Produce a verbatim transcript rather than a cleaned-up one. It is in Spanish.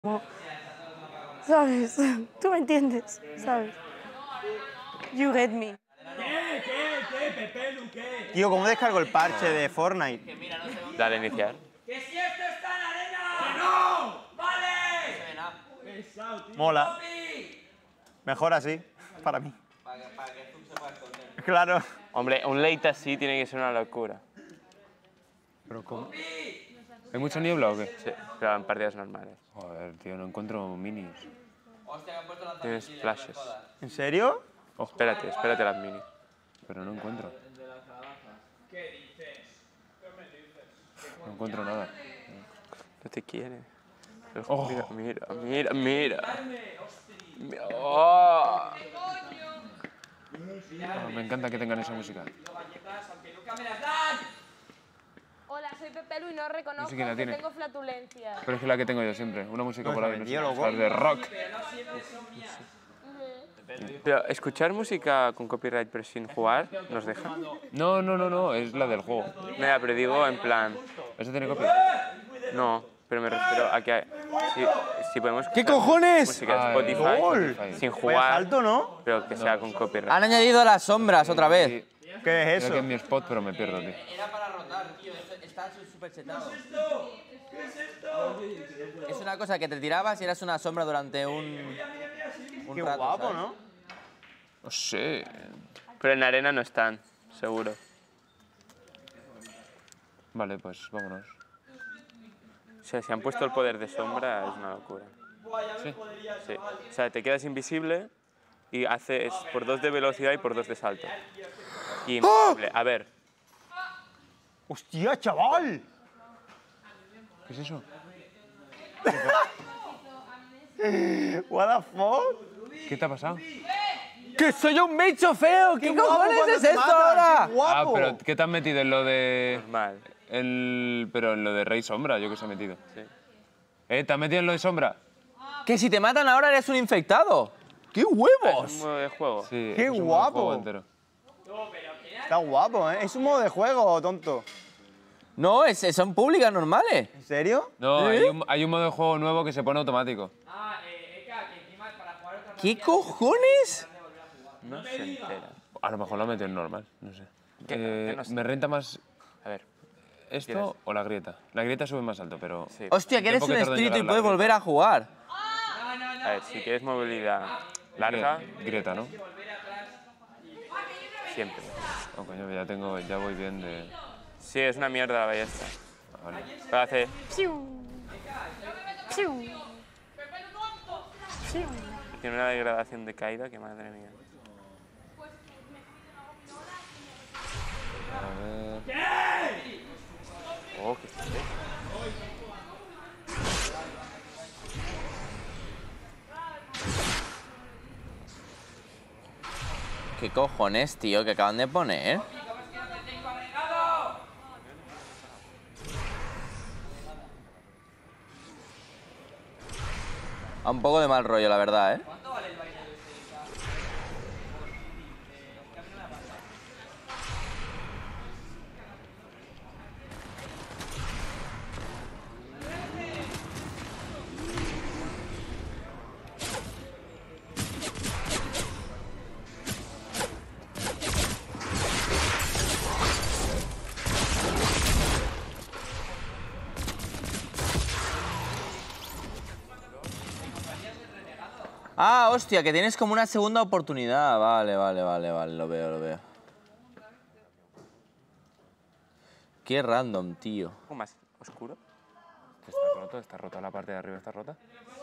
¿Sabes? Tú me entiendes, ¿sabes? You get me. ¿Qué? ¿Qué? ¿Qué? Pepelu, ¿qué? Tío, ¿cómo descargo el parche de Fortnite? Dale a iniciar. ¡Que si esto está en arena! ¡Que no! ¡Vale! Pesado, tío. Mola. Mejor así, para mí. Claro. Hombre, un late así tiene que ser una locura. ¿Pero cómo? ¿Hay mucha niebla o qué? Sí, pero en partidas normales. Joder, tío, no encuentro minis. Tienes flashes. ¿En serio? Oh, espérate, espérate las minis. Pero no encuentro. No encuentro nada. No te quiere. Pero, Oh. Mira, mira, mira, mira. Mira. Oh. Ah, me encanta que tengan esa música. Hola, soy Pepelu y no reconozco No sé quién la que tiene. tengo flatulencia. Pero es que la que tengo yo siempre. Una música No por ahí, sabes, no tío, sé, loco. esas de rock. Pero escuchar música con copyright pero sin jugar, ¿nos deja? No, no, no, no, es la del juego. Mira, pero digo en plan... ¿Esa tiene copia? No, pero me refiero a que... Si, si podemos ¿Qué escuchar cojones? música de Ah, Spotify ¡Gol! sin Vaya jugar, salto, ¿no? pero que sea con copyright. Han añadido las sombras otra vez. Sí, ¿Qué es creo eso? que es mi spot, pero me pierdo, tío. Era para rotar, tío. Está súper chetado. Es una cosa que te tirabas y eras una sombra durante un. un Qué rato, guapo, ¿sabes? ¿no? No sé. Pero en arena no están, seguro. Vale, pues vámonos. O sea, si han puesto el poder de sombra, es una locura. Sí. Sí. O sea, te quedas invisible y haces por dos de velocidad y por dos de salto. Y invisible. A ver, ¡Hostia, chaval! ¿Qué es eso? What the fuck? ¿Qué te ha pasado? ¡Que soy un bicho feo! ¿Qué, guapo cojones cuando es te esto matan, ahora? ¡Qué guapo! Ah, pero ¿qué te has metido en lo de. normal. El. Pero en lo de Rey Sombra, yo que se he metido. Sí. ¿Eh? ¿Te has metido en lo de Sombra? Que si te matan ahora eres un infectado. ¡Qué Es huevos! un modo de juego. Sí. ¡Qué es un guapo! juego entero. Está guapo, ¿eh? Es un modo de juego, tonto. No, es, son públicas normales. ¿En serio? No, ¿Eh? hay, un, hay un modo de juego nuevo que se pone automático. ¿Qué cojones? No se entera. A lo mejor lo meten en normal, no sé. ¿Qué? Eh, ¿Qué no sé? me renta más A ver, esto ¿Quieres? o la grieta. La grieta sube más alto, pero... sí. Hostia, que El eres tiempo un que tarda en espíritu y llegar a la puedes grieta. volver a jugar. A ver, si quieres movilidad larga, Grieta, grieta, ¿no? siempre. Oh, coño, ya tengo, ya voy bien de... Sí, es una mierda la ballesta. Vale. Pero hace... Piu. Piu. Piu. Tiene una degradación de caída que madre mía. A ver... Oh, qué estrés. ¿Qué cojones, tío, que acaban de poner? A un poco de mal rollo, la verdad, ¿eh? Ah, hostia, que tienes como una segunda oportunidad. Vale, vale, vale, vale, lo veo, lo veo. Qué random, tío. Un poco más oscuro. Está roto, está rota la parte de arriba, está rota.